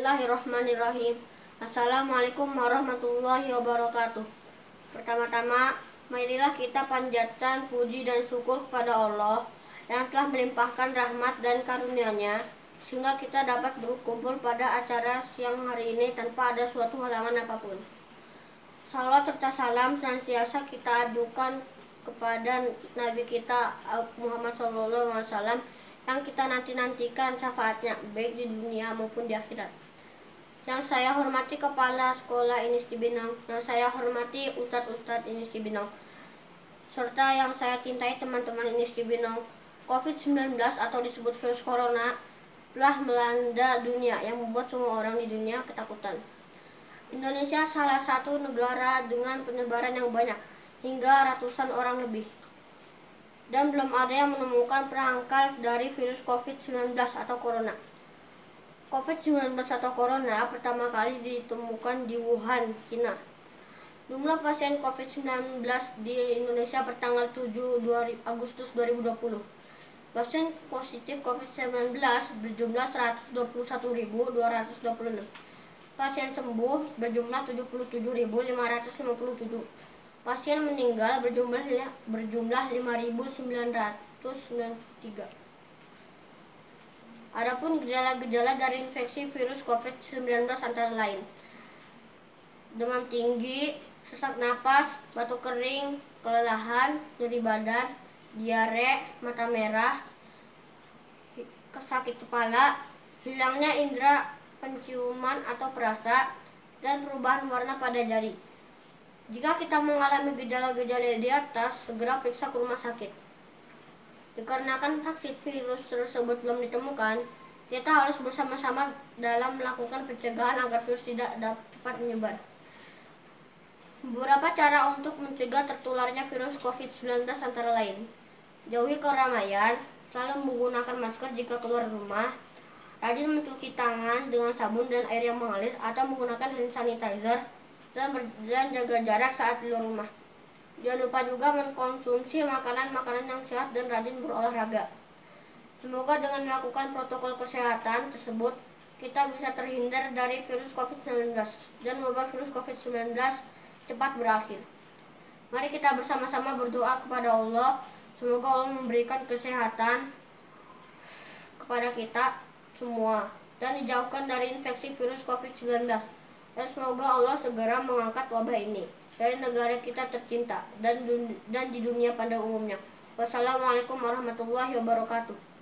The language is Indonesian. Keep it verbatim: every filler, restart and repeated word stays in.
Bismillahirrahmanirrahim. Assalamualaikum warahmatullahi wabarakatuh. Pertama-tama, marilah kita panjatkan puji dan syukur kepada Allah yang telah melimpahkan rahmat dan karunia-Nya sehingga kita dapat berkumpul pada acara siang hari ini tanpa ada suatu halangan apapun. Salawat serta salam senantiasa kita adukan kepada Nabi kita Muhammad shallallahu alaihi wasallam yang kita nanti-nantikan syafaatnya baik di dunia maupun di akhirat. Yang saya hormati Kepala Sekolah Inis Cibinong, yang saya hormati Ustadz-Ustadz Inis Cibinong, serta yang saya cintai teman-teman Inis Cibinong. covid sembilan belas atau disebut virus corona telah melanda dunia yang membuat semua orang di dunia ketakutan. Indonesia salah satu negara dengan penyebaran yang banyak, hingga ratusan orang lebih. Dan belum ada yang menemukan perangkal dari virus covid sembilan belas atau corona. covid sembilan belas atau corona pertama kali ditemukan di Wuhan, Cina. Jumlah pasien covid sembilan belas di Indonesia pertanggal tujuh Agustus dua ribu dua puluh. Pasien positif covid sembilan belas berjumlah seratus dua puluh satu ribu dua ratus dua puluh enam. Pasien sembuh berjumlah tujuh puluh tujuh ribu lima ratus lima puluh tujuh. Pasien meninggal berjumlah berjumlah lima ribu sembilan ratus sembilan puluh tiga. Adapun gejala-gejala dari infeksi virus covid sembilan belas antara lain: demam tinggi, sesak napas, batuk kering, kelelahan, nyeri badan, diare, mata merah, sakit kepala, hilangnya indera penciuman atau perasa, dan perubahan warna pada jari. Jika kita mengalami gejala-gejala di atas, segera periksa ke rumah sakit. Dikarenakan vaksin virus tersebut belum ditemukan, kita harus bersama-sama dalam melakukan pencegahan agar virus tidak dapat menyebar. Beberapa cara untuk mencegah tertularnya virus covid sembilan belas antara lain: jauhi keramaian, selalu menggunakan masker jika keluar rumah, rajin mencuci tangan dengan sabun dan air yang mengalir atau menggunakan hand sanitizer, dan, dan jaga jarak saat di luar rumah. Jangan lupa juga mengkonsumsi makanan-makanan yang sehat dan rajin berolahraga. Semoga dengan melakukan protokol kesehatan tersebut, kita bisa terhindar dari virus covid sembilan belas dan wabah virus covid sembilan belas cepat berakhir. Mari kita bersama-sama berdoa kepada Allah, semoga Allah memberikan kesehatan kepada kita semua dan dijauhkan dari infeksi virus covid sembilan belas. Dan semoga Allah segera mengangkat wabah ini dari negara kita tercinta dan dan di dunia pada umumnya. Wassalamualaikum warahmatullahi wabarakatuh.